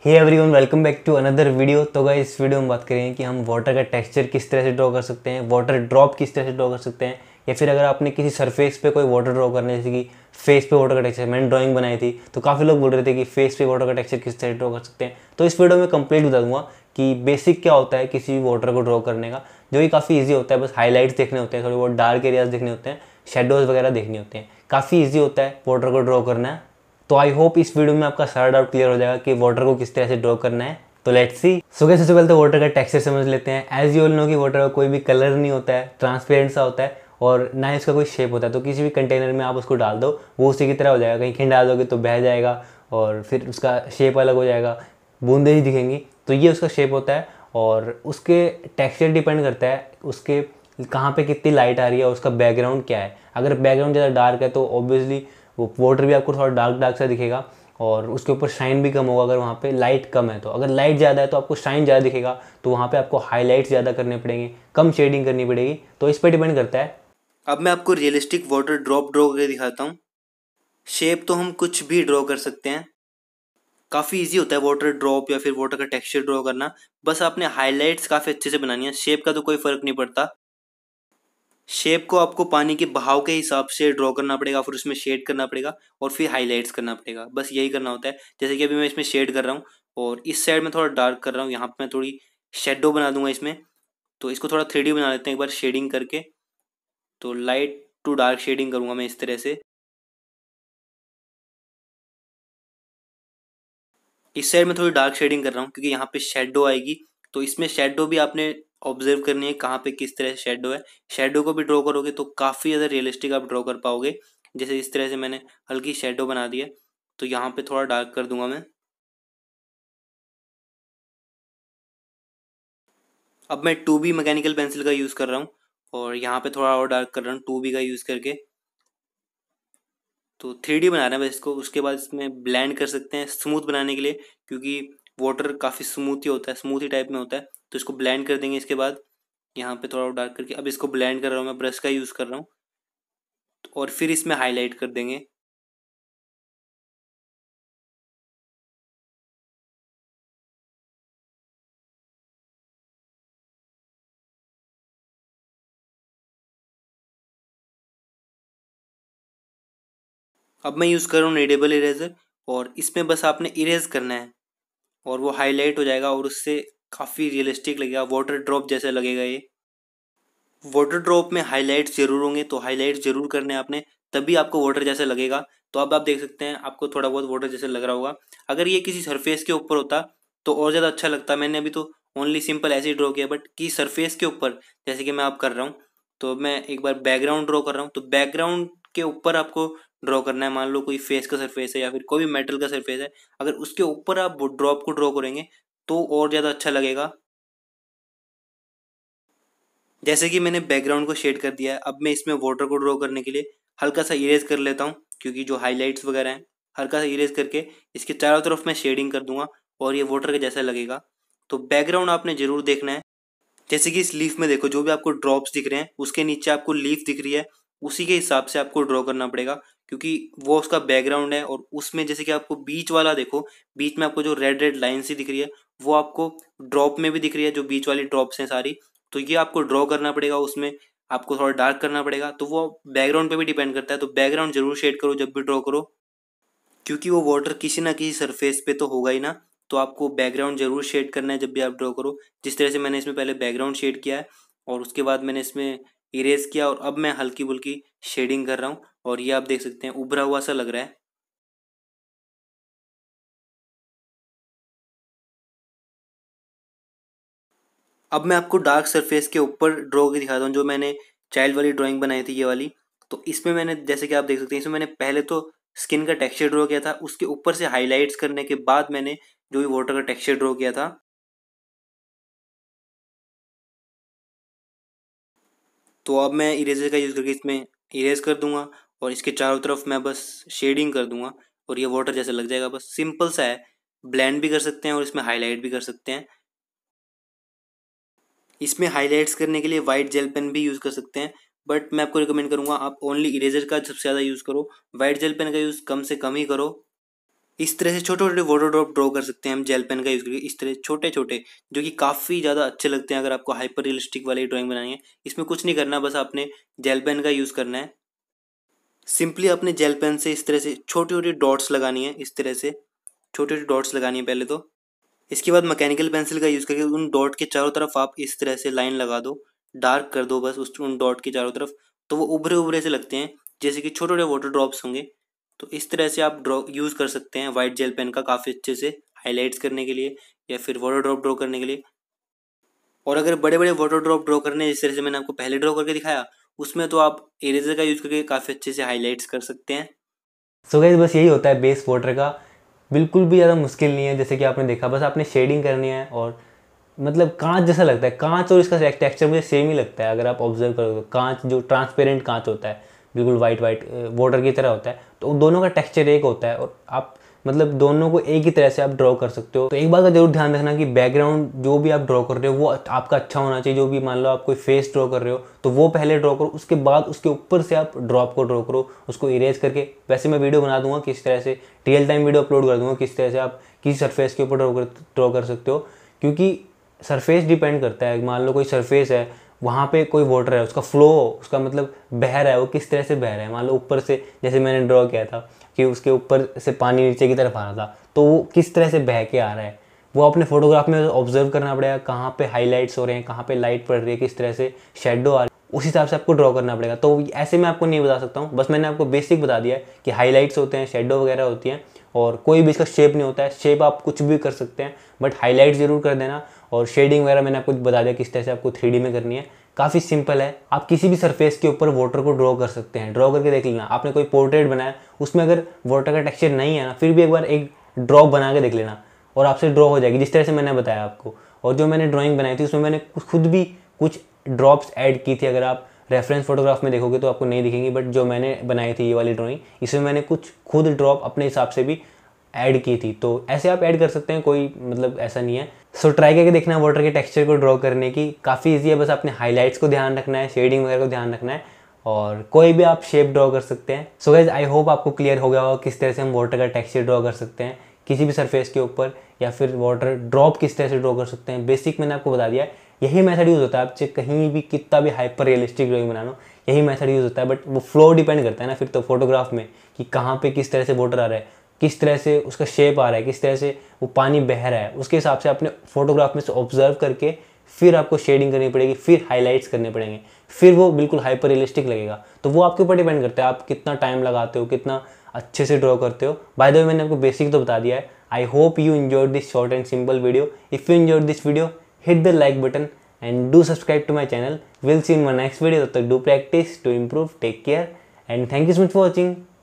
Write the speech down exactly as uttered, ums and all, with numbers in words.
Hey everyone, welcome back to another video. तो guys इस video में बात करेंगे कि हम वाटर का टेक्सचर किस तरह से ड्रॉ कर सकते हैं, वाटर ड्रॉप किस तरह से ड्रॉ कर सकते हैं, या फिर अगर आपने किसी सरफेस पे कोई वाटर ड्रॉ करना है, जैसे कि फेस पे वाटर का टेक्सचर। मैंने ड्राइंग बनाई थी तो काफ़ी लोग बोल रहे थे कि फेस पे वाटर का टेक्सचर किस तरह ड्रॉ कर सकते हैं। तो इस वीडियो में कंप्लीट बता दूंगा कि बेसिक क्या होता है किसी भी वाटर को ड्रॉ करने का, जो कि काफ़ी ईजी होता है। बस हाईलाइट्स देखने होते हैं, थोड़े बहुत डार्क एरियाज देखने होते हैं, शेडोज़ वगैरह देखने होते हैं। काफ़ी ईजी होता है वाटर को ड्रॉ करना है। तो आई होप इस वीडियो में आपका सारा डाउट क्लियर हो जाएगा कि वाटर को किस तरह से ड्रॉ करना है। तो लेट्स सी। सो गाइस, सबसे पहले तो वाटर का टेक्सचर समझ लेते हैं। एज यू ऑल नो कि वाटर का कोई भी कलर नहीं होता है, ट्रांसपेरेंट सा होता है और ना ही इसका कोई शेप होता है। तो किसी भी कंटेनर में आप उसको डाल दो, वो उसी की तरह हो जाएगा। कहीं खिंड डाल दोगे तो बह जाएगा और फिर उसका शेप अलग हो जाएगा, बूंदे ही दिखेंगी। तो ये उसका शेप होता है और उसके टेक्सचर डिपेंड करता है उसके कहाँ पे कितनी लाइट आ रही है और उसका बैकग्राउंड क्या है। अगर बैकग्राउंड ज़्यादा डार्क है तो ऑब्वियसली वो वाटर भी आपको थोड़ा डार्क डार्क सा दिखेगा और उसके ऊपर शाइन भी कम होगा अगर वहाँ पे लाइट कम है। तो अगर लाइट ज़्यादा है तो आपको शाइन ज़्यादा दिखेगा, तो वहाँ पे आपको हाईलाइट्स ज़्यादा करने पड़ेंगे, कम शेडिंग करनी पड़ेगी। तो इस पर डिपेंड करता है। अब मैं आपको रियलिस्टिक वाटर ड्रॉप ड्रॉ करके दिखाता हूँ। शेप तो हम कुछ भी ड्रॉ कर सकते हैं, काफ़ी इजी होता है वाटर ड्रॉप या फिर वाटर का टेक्सचर ड्रॉ करना। बस आपने हाईलाइट्स काफ़ी अच्छे से बनानी है। शेप का तो कोई फ़र्क नहीं पड़ता। शेप को आपको पानी के बहाव के हिसाब से ड्रॉ करना पड़ेगा, फिर उसमें शेड करना पड़ेगा और फिर हाईलाइट्स करना पड़ेगा। बस यही करना होता है। जैसे कि अभी मैं इसमें शेड कर रहा हूँ और इस साइड में थोड़ा डार्क कर रहा हूँ। यहाँ पर मैं थोड़ी शेडो बना दूंगा इसमें। तो इसको थोड़ा थ्री डी बना लेते हैं एक बार शेडिंग करके। तो लाइट टू डार्क शेडिंग करूँगा मैं इस तरह से। इस साइड में थोड़ी डार्क शेडिंग कर रहा हूँ क्योंकि यहाँ पे शेडो आएगी। तो इसमें शेडो भी आपने ऑब्जर्व करनी है कहाँ पे किस तरह से शेडो है। शेडो को भी ड्रॉ करोगे तो काफ़ी ज़्यादा रियलिस्टिक आप ड्रॉ कर पाओगे। जैसे इस तरह से मैंने हल्की शेडो बना दी है, तो यहाँ पे थोड़ा डार्क कर दूंगा मैं। अब मैं टू बी मैकेनिकल पेंसिल का यूज़ कर रहा हूँ और यहाँ पे थोड़ा और डार्क कर रहा हूँ टू बी का यूज़ करके। तो थ्री डी बना रहे हैं बस इसको। उसके बाद इसमें ब्लेंड कर सकते हैं स्मूथ बनाने के लिए, क्योंकि वाटर काफ़ी स्मूथ ही होता है, स्मूथ ही टाइप में होता है। तो इसको ब्लेंड कर देंगे इसके बाद यहाँ पे थोड़ा डार्क करके। अब इसको ब्लेंड कर रहा हूँ मैं, ब्रश का यूज़ कर रहा हूँ और फिर इसमें हाईलाइट कर देंगे। अब मैं यूज़ कर रहा हूँ नेडेबल इरेजर और इसमें बस आपने इरेज करना है और वो हाईलाइट हो जाएगा और उससे काफ़ी रियलिस्टिक लगेगा, वाटर ड्रॉप जैसा लगेगा ये। वाटर ड्रॉप में हाईलाइट्स जरूर होंगे, तो हाईलाइट्स जरूर करने हैं आपने, तभी आपको वाटर जैसा लगेगा। तो अब आप देख सकते हैं आपको थोड़ा बहुत वाटर जैसा लग रहा होगा। अगर ये किसी सरफेस के ऊपर होता तो और ज़्यादा अच्छा लगता। मैंने अभी तो ओनली सिंपल ऐसे ही ड्रॉ किया, बट की सरफेस के ऊपर जैसे कि मैं आप कर रहा हूँ। तो मैं एक बार बैकग्राउंड ड्रॉ कर रहा हूँ, तो बैकग्राउंड के ऊपर आपको ड्रॉ करना है। मान लो कोई फेस का सरफेस है या फिर कोई भी मेटल का सरफेस है, अगर उसके ऊपर आप ड्रॉप को ड्रॉ करेंगे तो और ज़्यादा अच्छा लगेगा। जैसे कि मैंने बैकग्राउंड को शेड कर दिया है, अब मैं इसमें वाटर को ड्रॉ करने के लिए हल्का सा इरेज कर लेता हूँ, क्योंकि जो हाइलाइट्स वगैरह हैं हल्का सा इरेज करके इसके चारों तरफ मैं शेडिंग कर दूंगा और ये वाटर के जैसा लगेगा। तो बैकग्राउंड आपने जरूर देखना है। जैसे कि इस लीफ में देखो, जो भी आपको ड्रॉप्स दिख रहे हैं उसके नीचे आपको लीफ दिख रही है, उसी के हिसाब से आपको ड्रॉ करना पड़ेगा, क्योंकि वो उसका बैकग्राउंड है। और उसमें जैसे कि आपको बीच वाला देखो, बीच में आपको जो रेड रेड लाइन सी दिख रही है वो आपको ड्रॉप में भी दिख रही है, जो बीच वाली ड्रॉप्स हैं सारी। तो ये आपको ड्रॉ करना पड़ेगा, उसमें आपको थोड़ा डार्क करना पड़ेगा। तो वो बैकग्राउंड पे भी डिपेंड करता है। तो बैकग्राउंड जरूर शेड करो जब भी ड्रॉ करो, क्योंकि वो वाटर किसी ना किसी सरफेस पे तो होगा ही ना। तो आपको बैकग्राउंड जरूर शेड करना है जब भी आप ड्रॉ करो। जिस तरह से मैंने इसमें पहले बैकग्राउंड शेड किया है और उसके बाद मैंने इसमें इरेज किया और अब मैं हल्की बुल्की शेडिंग कर रहा हूँ और ये आप देख सकते हैं उभरा हुआ सा लग रहा है। अब मैं आपको डार्क सरफेस के ऊपर ड्रॉ के दिखाता हूँ, जो मैंने चाइल्ड वाली ड्राइंग बनाई थी ये वाली। तो इसमें मैंने, जैसे कि आप देख सकते हैं, इसमें मैंने पहले तो स्किन का टेक्सचर ड्रॉ किया था, उसके ऊपर से हाईलाइट्स करने के बाद मैंने जो भी वाटर का टेक्सचर ड्रॉ किया था। तो अब मैं इरेजर का यूज़ करके इसमें इरेज कर दूंगा और इसके चारों तरफ मैं बस शेडिंग कर दूंगा और ये वाटर जैसा लग जाएगा। बस सिंपल सा है। ब्लेंड भी कर सकते हैं और इसमें हाईलाइट भी कर सकते हैं। इसमें हाईलाइट्स करने के लिए वाइट जेल पेन भी यूज़ कर सकते हैं, बट मैं आपको रिकमेंड करूंगा आप ओनली इरेजर का सबसे ज़्यादा यूज़ करो। वाइट जेल पेन का यूज़ कम से कम ही करो। इस तरह से छोटे छोटे वाटर ड्रॉप ड्रॉ कर सकते हैं हम जेल पेन का यूज़ करके, इस तरह छोटे छोटे, जो कि काफ़ी ज़्यादा अच्छे लगते हैं अगर आपको हाइपर रियलिस्टिक वाली ड्राइंग बनानी है। इसमें कुछ नहीं करना, बस आपने जेल पेन का यूज़ करना है। सिंपली अपने जेल पेन से इस तरह से छोटी छोटी डॉट्स लगानी है, इस तरह से छोटी छोटी डॉट्स लगानी है पहले तो। इसके बाद मैकेनिकल पेंसिल का यूज़ करके उन डॉट के चारों तरफ आप इस तरह से लाइन लगा दो, डार्क कर दो बस उस उन डॉट के चारों तरफ, तो वो उभरे उभरे से लगते हैं जैसे कि छोटे छोटे वाटर ड्रॉप्स होंगे। तो इस तरह से आप ड्रॉ यूज़ कर सकते हैं वाइट जेल पेन का काफ़ी अच्छे से हाईलाइट्स करने के लिए या फिर वाटर ड्रॉप ड्रॉ करने के लिए। और अगर बड़े बड़े वाटर ड्रॉप ड्रॉ करने हैं जिस तरह से मैंने आपको पहले ड्रॉ करके दिखाया, उसमें तो आप इरेजर का यूज़ करके काफ़ी अच्छे से हाईलाइट्स कर सकते हैं। सो गाइस बस यही होता है बेस वाटर का, बिल्कुल भी ज़्यादा मुश्किल नहीं है। जैसे कि आपने देखा, बस आपने शेडिंग करनी है और मतलब कांच जैसा लगता है, कांच और इसका टेक्सचर मुझे सेम ही लगता है। अगर आप ऑब्जर्व करोगे, कांच जो ट्रांसपेरेंट कांच होता है बिल्कुल वाइट वाइट वाटर की तरह होता है, तो दोनों का टेक्सचर एक होता है और आप मतलब दोनों को एक ही तरह से आप ड्रॉ कर सकते हो। तो एक बात का जरूर ध्यान रखना कि बैकग्राउंड जो भी आप ड्रॉ कर रहे हो वो आपका अच्छा होना चाहिए। जो भी मान लो आप कोई फेस ड्रॉ कर रहे हो तो वो पहले ड्रॉ करो, उसके बाद उसके ऊपर से आप ड्रॉप को ड्रॉ करो, उसको इरेज करके। वैसे मैं वीडियो बना दूंगा किस तरह से, रियल टाइम वीडियो अपलोड कर दूंगा किस तरह से आप किसी सरफेस के ऊपर ड्रॉ कर ड्रॉ कर सकते हो, क्योंकि सरफेस डिपेंड करता है। मान लो कोई सरफेस है, वहाँ पे कोई वाटर है, उसका फ्लो, उसका मतलब बह रहा है, वो किस तरह से बह रहा है। मान लो ऊपर से, जैसे मैंने ड्रॉ किया था कि उसके ऊपर से पानी नीचे की तरफ आ रहा था, तो वो किस तरह से बह के आ रहा है वो अपने फोटोग्राफ में ऑब्जर्व करना पड़ेगा। कहाँ पे हाईलाइट्स हो रहे हैं, कहाँ पे लाइट पड़ रही है, किस तरह से शेडो आ रही है, उस हिसाब से आपको ड्रॉ करना पड़ेगा। तो ऐसे मैं आपको नहीं बता सकता हूँ, बस मैंने आपको बेसिक बता दिया है कि हाईलाइट्स होते हैं, शेडो वगैरह होती हैं, और कोई भी इसका शेप नहीं होता है। शेप आप कुछ भी कर सकते हैं, बट हाईलाइट जरूर कर देना। और शेडिंग वगैरह मैंने आपको बता दिया किस तरह से आपको थ्री डी में करनी है। काफ़ी सिंपल है, आप किसी भी सरफेस के ऊपर वाटर को ड्रॉ कर सकते हैं। ड्रॉ करके देख लेना, आपने कोई पोर्ट्रेट बनाया, उसमें अगर वाटर का टेक्सचर नहीं है ना, फिर भी एक बार एक ड्रॉप बना के देख लेना और आपसे ड्रॉ हो जाएगी, जिस तरह से मैंने बताया आपको। और जो मैंने ड्राइंग बनाई थी उसमें मैंने खुद भी कुछ ड्रॉप्स ऐड की थी। अगर आप रेफरेंस फोटोग्राफ में देखोगे तो आपको नहीं दिखेंगी, बट जो मैंने बनाई थी ये वाली ड्राइंग, इसमें मैंने कुछ खुद ड्रॉप अपने हिसाब से भी ऐड की थी। तो ऐसे आप ऐड कर सकते हैं, कोई मतलब ऐसा नहीं है। सो ट्राई करके देखना वाटर के टेक्सचर को ड्रॉ करने की, काफ़ी ईजी है। बस अपने हाईलाइट्स को ध्यान रखना है, शेडिंग वगैरह को ध्यान रखना है, और कोई भी आप शेप ड्रॉ कर सकते हैं। सो गाइज आई होप आपको क्लियर हो गया होगा किस तरह से हम वाटर का टेक्सचर ड्रॉ कर सकते हैं किसी भी सरफेस के ऊपर, या फिर वाटर ड्रॉप किस तरह से ड्रॉ कर सकते हैं। बेसिक मैंने आपको बता दिया है, यही मेथड यूज़ होता है। आप चाहे कहीं भी कितना भी हाइपर रियलिस्टिक ड्राइंग बना लो, यही मेथड यूज़ होता है। बट वो फ्लो डिपेंड करता है ना फिर तो फोटोग्राफ में, कि कहाँ पे किस तरह से वाटर आ रहा है, किस तरह से उसका शेप आ रहा है, किस तरह से वो पानी बह रहा है, उसके हिसाब से अपने फोटोग्राफ में से ऑब्जर्व करके फिर आपको शेडिंग करनी पड़ेगी, फिर हाईलाइट्स करने पड़ेंगे, फिर वो बिल्कुल हाइपर रियलिस्टिक लगेगा। तो वो आपके ऊपर डिपेंड करता है आप कितना टाइम लगाते हो, कितना अच्छे से ड्रॉ करते हो। बाय द वे मैंने आपको बेसिक तो बता दिया है। I hope you enjoyed this short and simple video. If you enjoyed this video, hit the like button and do subscribe to my channel. We'll see you in my next video. तब तक do practice to improve. Take care and thank you so much for watching.